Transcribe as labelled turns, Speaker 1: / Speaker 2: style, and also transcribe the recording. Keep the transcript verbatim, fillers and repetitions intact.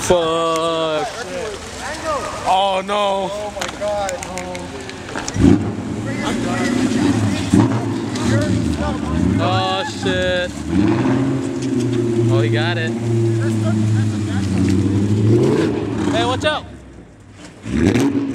Speaker 1: Fuck. Oh no.
Speaker 2: Oh my god.
Speaker 1: Oh shit. Oh, he got it. Hey, watch out.